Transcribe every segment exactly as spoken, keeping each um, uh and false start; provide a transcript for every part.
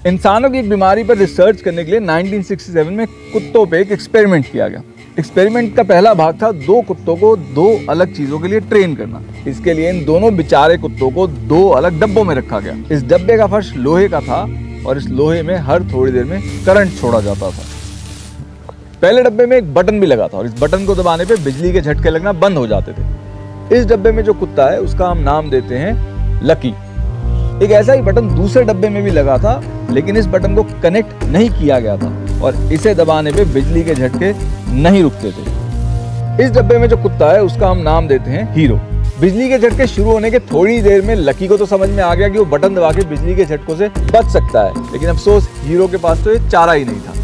इंसानों की एक बीमारी पर रिसर्च करने के लिए उन्नीस सौ सड़सठ में कुत्तों पे एक एक्सपेरिमेंट किया गया। एक्सपेरिमेंट का पहला भाग था दो कुत्तों को दो अलग चीजों के लिए ट्रेन करना। इसके लिए इन दोनों बेचारे कुत्तों को दो अलग डब्बों में रखा गया। इस डब्बे का फर्श लोहे का था और इस लोहे में हर थोड़ी देर में करंट छोड़ा जाता था। पहले डब्बे में एक बटन भी लगा था और इस बटन को दबाने पे बिजली के झटके लगना बंद हो जाते थे। इस डब्बे में जो कुत्ता है उसका हम नाम देते हैं लकी। एक ऐसा ही बटन दूसरे डब्बे में भी लगा था, लेकिन इस बटन को कनेक्ट नहीं किया गया था और इसे दबाने पे बिजली के झटके नहीं रुकते थे। इस डब्बे में जो कुत्ता है उसका हम नाम देते हैं हीरो। बिजली के झटके शुरू होने के थोड़ी देर में लकी को तो समझ में आ गया कि वो बटन दबा के बिजली के झटकों से बच सकता है, लेकिन अफसोस हीरो के पास तो ये चारा ही नहीं था।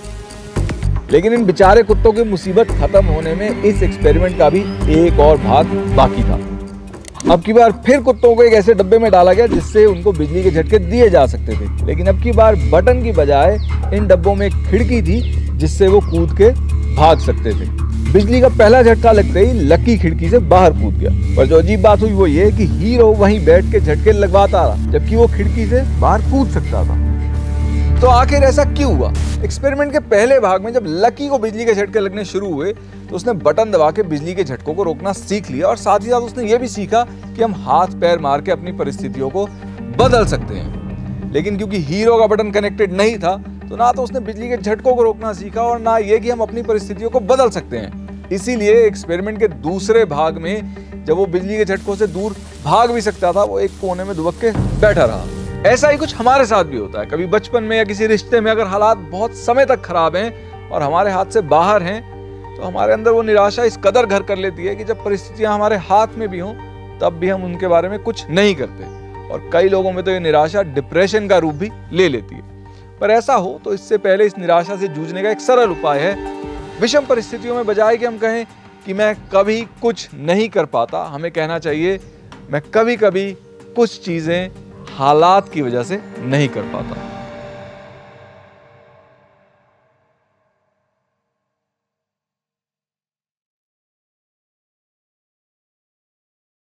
लेकिन इन बेचारे कुत्तों की मुसीबत खत्म होने में इस एक्सपेरिमेंट का भी एक और भाग बाकी था। अब की बार फिर कुत्तों को एक ऐसे डब्बे में डाला गया जिससे उनको बिजली के झटके दिए जा सकते थे, लेकिन अब की बार बटन की बजाय इन डब्बों में एक खिड़की थी जिससे वो कूद के भाग सकते थे। बिजली का पहला झटका लगते ही लकी खिड़की से बाहर कूद गया, पर जो अजीब बात हुई वो ये कि हीरो वहीं बैठ के झटके लगवाता रहा, जबकि वो खिड़की से बाहर कूद सकता था। तो आखिर ऐसा क्यों हुआ? एक्सपेरिमेंट के पहले भाग में जब लकी को बिजली के झटके लगने शुरू हुए तो उसने बटन दबा के बिजली के झटकों को रोकना सीख लिया और साथ ही साथ उसने ये भी सीखा कि हम हाथ पैर मार के अपनी परिस्थितियों को बदल सकते हैं। लेकिन क्योंकि हीरो का बटन कनेक्टेड नहीं था तो ना तो उसने बिजली के झटकों को रोकना सीखा और ना ये कि हम अपनी परिस्थितियों को बदल सकते हैं। इसीलिए एक्सपेरिमेंट के दूसरे भाग में जब वो बिजली के झटकों से दूर भाग भी सकता था, वो एक कोने में दुबक के बैठा रहा। ऐसा ही कुछ हमारे साथ भी होता है। कभी बचपन में या किसी रिश्ते में अगर हालात बहुत समय तक खराब हैं और हमारे हाथ से बाहर हैं तो हमारे अंदर वो निराशा इस कदर घर कर लेती है कि जब परिस्थितियां हमारे हाथ में भी हों तब भी हम उनके बारे में कुछ नहीं करते, और कई लोगों में तो ये निराशा डिप्रेशन का रूप भी ले लेती है। पर ऐसा हो तो इससे पहले इस निराशा से जूझने का एक सरल उपाय है। विषम परिस्थितियों में बजाय कि हम कहें कि मैं कभी कुछ नहीं कर पाता, हमें कहना चाहिए मैं कभी कभी कुछ चीजें हालात की वजह से नहीं कर पाता।